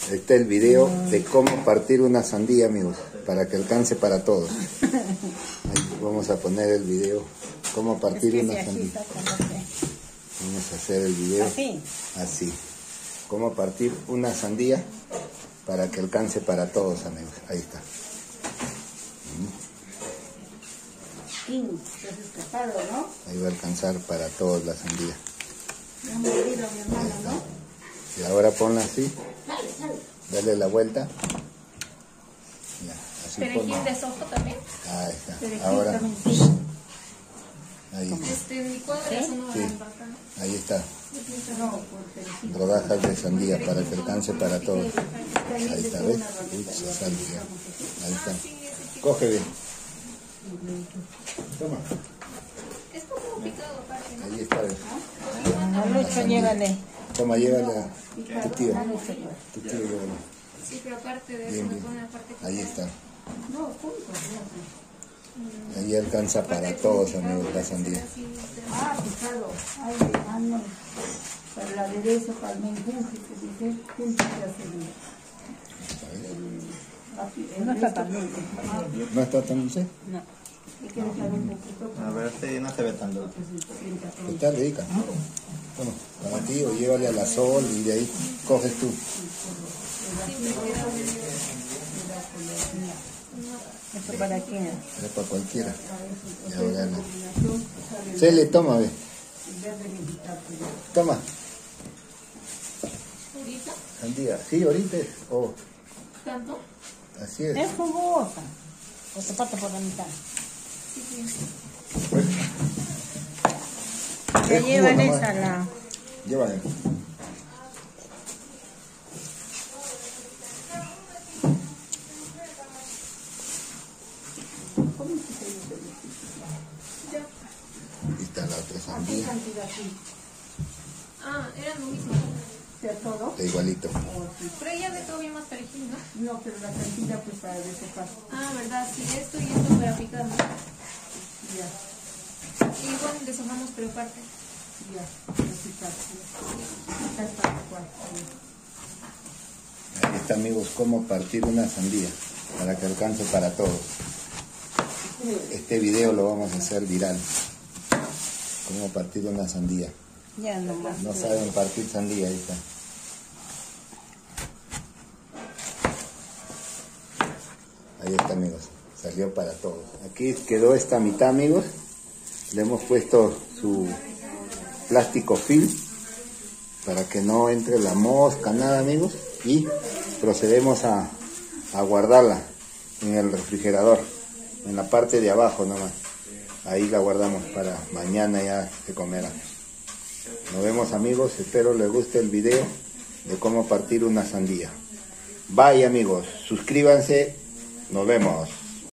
Este es el video de cómo partir una sandía, amigos, para que alcance para todos. Ahí vamos a poner el video, cómo partir una sandía. Vamos a hacer el video así. Cómo partir una sandía para que alcance para todos, amigos. Ahí está. Ahí va a alcanzar para todos la sandía. Y ahora ponla así. Dale la vuelta. Ya, así. ¿Perejil de sojo también? Ahí está. Ahora. Ahí. Ahí está. Rodajas de sandía para que alcance para todos. Ahí está, ¿ves? Ahí está. Coge bien. Toma. Es como picado aparte, ¿no? Ahí está, ¿ves? Llévale. Toma, llévale a tu tío. Tu tío, llévale. Sí, pero aparte de eso, Bien, me bien. pone aparte. Ahí está. Ahí alcanza para todos, amigos, la sandía. Picado. Ay, no. Para el aderezo, para el menjunje, que dice, juntos de acería. No está tan dulce. ¿No está tan dulce? No. Hay que dejar un poquito. A ver, sí, no se ve tan dulce. Está rica. Bueno, para ti o llévale a la sol y de ahí coges tú. ¿Esto para quién? Es para cualquiera. Ya verán. Cele, toma, ve. Toma. ¿Ahorita? Sandía. Sí, ahorita es. Oh, ¿Tanto? así es. Es jugosa. O te parto por la mitad. Sí, sí. Ya Es llevan jugo nomás. esa la... Llévale. Aquí está la otra sandía. Ah, era lo mismo. ¿Sea todo? Está igualito. Pero ella de todavía más perejil, ¿no? No, pero la cantidad pues para desojar. Ah, ¿verdad? Sí, esto y esto para picar, ¿no? Ya, Y igual deshojamos, pero aparte. ya. Esta es para cuál. Ahí está, amigos, cómo partir una sandía para que alcance para todos. Este video lo vamos a hacer viral. Cómo partir una sandía. Ya nomás. No saben partir sandía, ahí está. Ahí está, amigos. Salió para todos. Aquí quedó esta mitad, amigos. Le hemos puesto su plástico film para que no entre la mosca, nada, amigos. Y procedemos a guardarla en el refrigerador, en la parte de abajo nomás. Ahí la guardamos para mañana, ya se comerá. Nos vemos, amigos, espero les guste el video de cómo partir una sandía. Bye, amigos, suscríbanse, nos vemos.